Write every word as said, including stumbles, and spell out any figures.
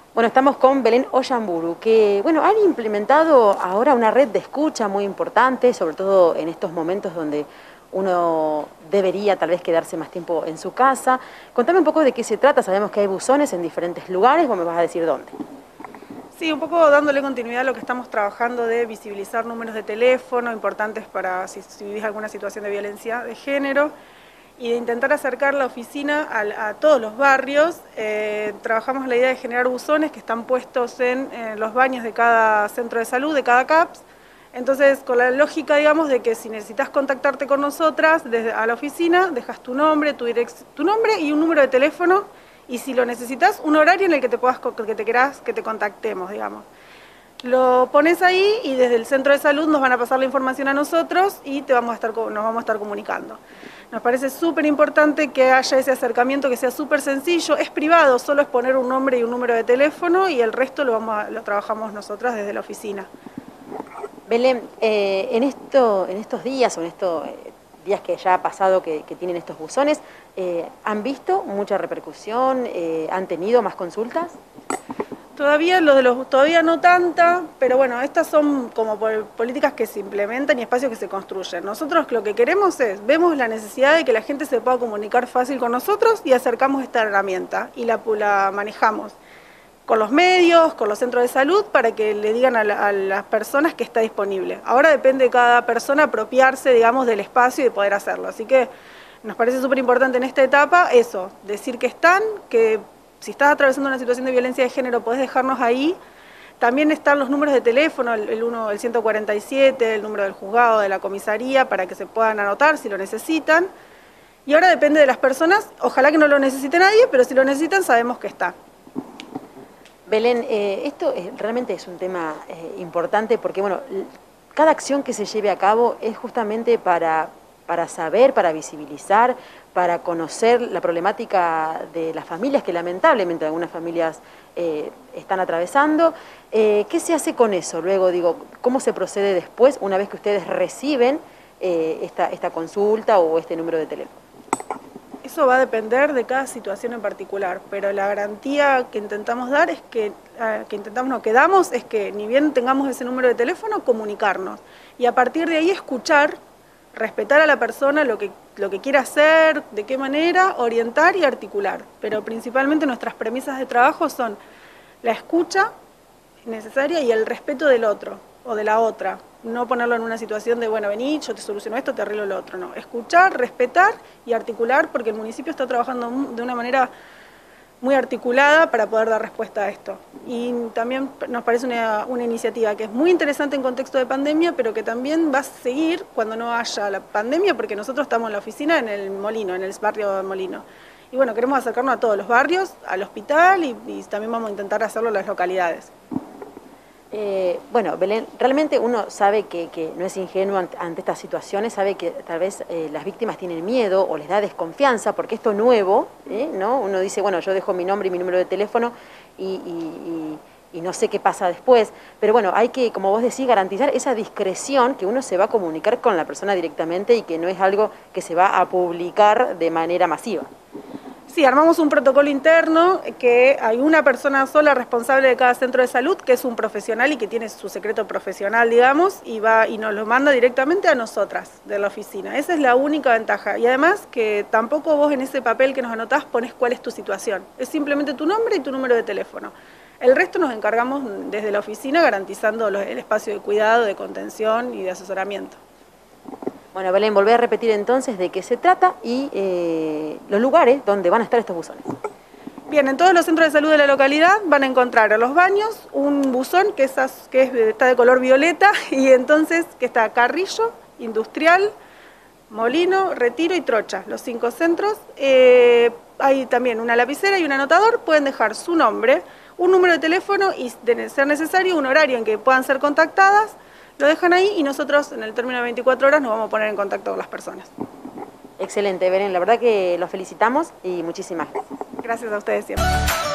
Bueno, estamos con Belén Ollamburu, que bueno, han implementado ahora una red de escucha muy importante, sobre todo en estos momentos donde uno debería tal vez quedarse más tiempo en su casa. Contame un poco de qué se trata, sabemos que hay buzones en diferentes lugares, vos me vas a decir dónde. Sí, un poco dándole continuidad a lo que estamos trabajando de visibilizar números de teléfono importantes para si, si vivís alguna situación de violencia de género y de intentar acercar la oficina a, a todos los barrios. Eh, trabajamos la idea de generar buzones que están puestos en, en los baños de cada centro de salud, de cada C A P S. Entonces, con la lógica, digamos, de que si necesitas contactarte con nosotras desde a la oficina, dejas tu nombre, tu, direct, tu nombre y un número de teléfono, y si lo necesitas, un horario en el que te puedas, que te querás que te contactemos, digamos. Lo pones ahí y desde el centro de salud nos van a pasar la información a nosotros y te vamos a estar, nos vamos a estar comunicando. Nos parece súper importante que haya ese acercamiento, que sea súper sencillo, es privado, solo es poner un nombre y un número de teléfono y el resto lo, vamos a, lo trabajamos nosotras desde la oficina. Belén, eh, en, esto, en estos días o en estos eh, días que ya ha pasado que, que tienen estos buzones, eh, ¿han visto mucha repercusión? Eh, ¿Han tenido más consultas? Todavía, lo de los, todavía no tanta, pero bueno, estas son como políticas que se implementan y espacios que se construyen. Nosotros lo que queremos es, vemos la necesidad de que la gente se pueda comunicar fácil con nosotros y acercamos esta herramienta y la, la manejamos con los medios, con los centros de salud, para que le digan a, la, a las personas que está disponible. Ahora depende de cada persona apropiarse, digamos, del espacio y poder hacerlo. Así que nos parece súper importante en esta etapa eso, decir que están, que si estás atravesando una situación de violencia de género, podés dejarnos ahí. También están los números de teléfono, el, el, uno, el ciento cuarenta y siete, el número del juzgado, de la comisaría, para que se puedan anotar si lo necesitan. Y ahora depende de las personas, ojalá que no lo necesite nadie, pero si lo necesitan sabemos que está. Belén, eh, esto es, realmente es un tema eh, importante porque bueno, cada acción que se lleve a cabo es justamente para, para saber, para visibilizar, para conocer la problemática de las familias que lamentablemente algunas familias eh, están atravesando. Eh, ¿Qué se hace con eso? Luego, digo, ¿cómo se procede después una vez que ustedes reciben eh, esta, esta consulta o este número de teléfono? Eso va a depender de cada situación en particular, pero la garantía que intentamos dar es que, eh, que intentamos, no, que damos es que ni bien tengamos ese número de teléfono, comunicarnos y a partir de ahí escuchar, respetar a la persona lo que, lo que quiere hacer, de qué manera, orientar y articular. Pero principalmente nuestras premisas de trabajo son la escucha necesaria y el respeto del otro o de la otra. No ponerlo en una situación de, bueno, vení, yo te soluciono esto, te arreglo lo otro. No, escuchar, respetar y articular, porque el municipio está trabajando de una manera muy articulada para poder dar respuesta a esto. Y también nos parece una, una iniciativa que es muy interesante en contexto de pandemia, pero que también va a seguir cuando no haya la pandemia, porque nosotros estamos en la oficina en el Molino, en el barrio de Molino. Y bueno, queremos acercarnos a todos los barrios, al hospital y, y también vamos a intentar hacerlo en las localidades. Eh, bueno, Belén, realmente uno sabe que, que no es ingenuo ante, ante estas situaciones, sabe que tal vez eh, las víctimas tienen miedo o les da desconfianza porque esto nuevo, ¿eh? ¿no? Uno dice, bueno, yo dejo mi nombre y mi número de teléfono y, y, y, y no sé qué pasa después, pero bueno, hay que, como vos decís, garantizar esa discreción que uno se va a comunicar con la persona directamente y que no es algo que se va a publicar de manera masiva. Sí, armamos un protocolo interno que hay una persona sola responsable de cada centro de salud, que es un profesional y que tiene su secreto profesional, digamos, y va y nos lo manda directamente a nosotras de la oficina. Esa es la única ventaja. Y además que tampoco vos en ese papel que nos anotás ponés cuál es tu situación. Es simplemente tu nombre y tu número de teléfono. El resto nos encargamos desde la oficina garantizando el espacio de cuidado, de contención y de asesoramiento. Bueno, Belén, volvé a repetir entonces de qué se trata y eh, los lugares donde van a estar estos buzones. Bien, en todos los centros de salud de la localidad van a encontrar a los baños un buzón que, esas, que es, está de color violeta y entonces que está Carrillo, Industrial, Molino, Retiro y Trocha, los cinco centros. Eh, hay también una lapicera y un anotador, pueden dejar su nombre, un número de teléfono y, de ser necesario, un horario en que puedan ser contactadas. Lo dejan ahí y nosotros en el término de veinticuatro horas nos vamos a poner en contacto con las personas. Excelente, Belén, la verdad que los felicitamos y muchísimas gracias. Gracias a ustedes siempre.